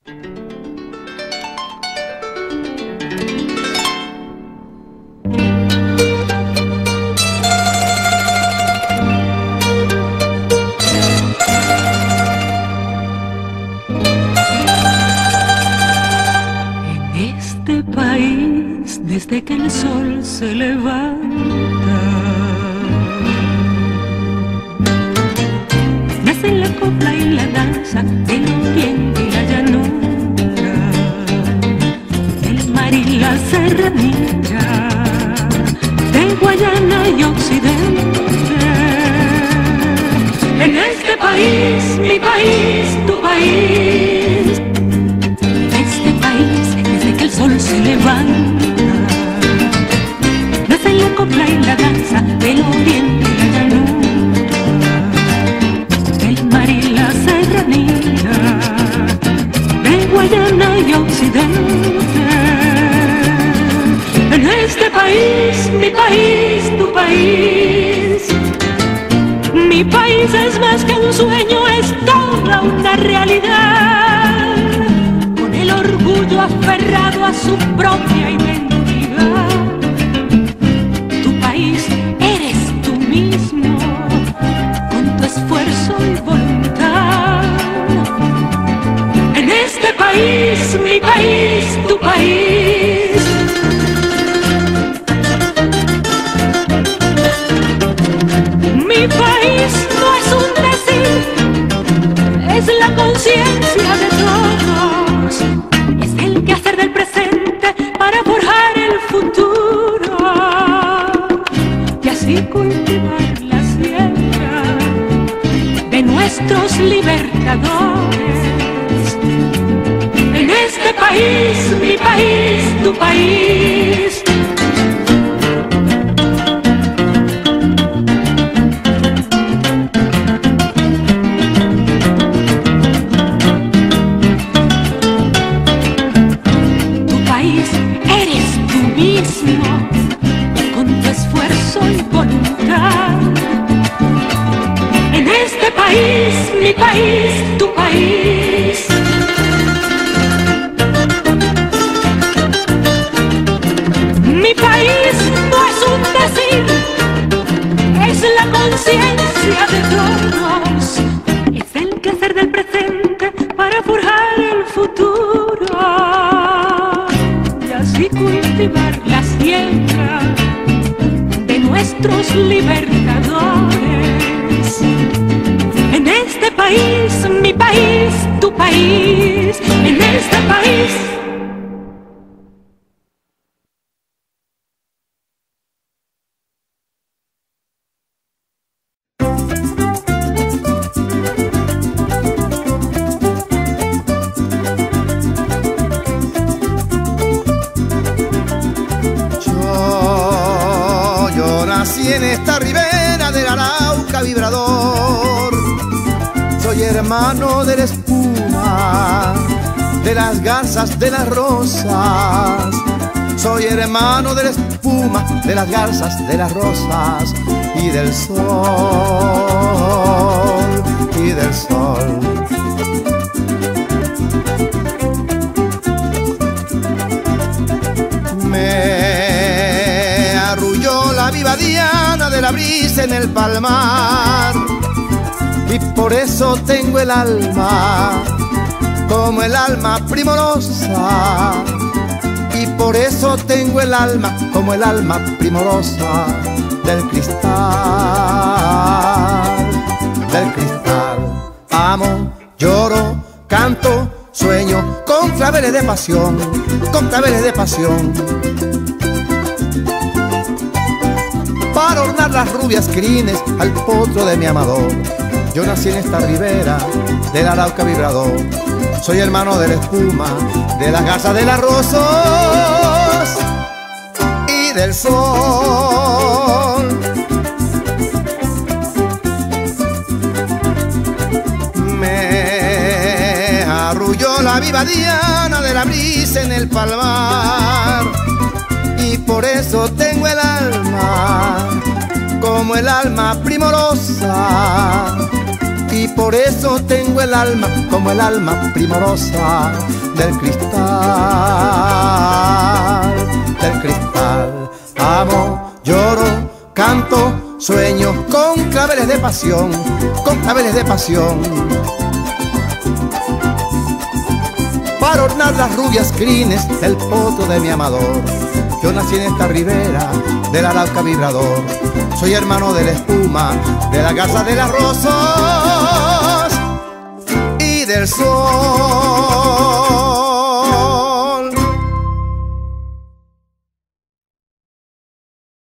Desde que el sol se levanta, nace la copla y la danza del oriente y la llanura, del mar y la serranía, de Guayana y Occidente. En este país, mi país, tu país, este país desde que el sol se levanta, la copla y la danza del oriente y la llanura, del mar y la serranía, de Guayana y Occidente. En este país, mi país, tu país, mi país es más que un sueño, es toda una realidad, con el orgullo aferrado a su propia identidad. Eres tú mismo, con tu esfuerzo y voluntad. En este país, mi país, tu país, mi país no es un decir, es la conciencia de todos, es el quehacer del presente para forjar el futuro y cultivar la siembra de nuestros libertadores. En este país, mi país, tu país, tu país eres tú mismo, con tu esfuerzo y voluntad. En este país, mi país, tu país, mi país no es un decir, es la conciencia de todos, es el quehacer del presente para forjar el futuro y así cultivar la siembra de nuestros libertadores. En este país, mi país, tu país, en este país. Yo nací en esta ribera del Arauca vibrador, soy hermano de la espuma, de las garzas, de las rosas. Soy hermano de la espuma, de las garzas, de las rosas y del sol, y del sol. Me arrulló la viva diana de la brisa en el palmar y por eso tengo el alma como el alma primorosa, y por eso tengo el alma como el alma primorosa del cristal, del cristal. Amo, lloro, canto, sueño con claveles de pasión, con claveles de pasión, para ornar las rubias crines al potro de mi amador. Yo nací en esta ribera del Arauca vibrador, soy hermano de la espuma, de las garzas, de las rosas y del sol. Me arrulló la viva diana de la brisa en el palmar y por eso tengo el alma como el alma primorosa, y por eso tengo el alma como el alma primorosa del cristal, del cristal. Amo, lloro, canto, sueño con claveles de pasión, con claveles de pasión, para ornar las rubias crines del potro de mi amador. Yo nací en esta ribera del Arauca vibrador, soy hermano de la espuma, de la garza de las rosas y del sol.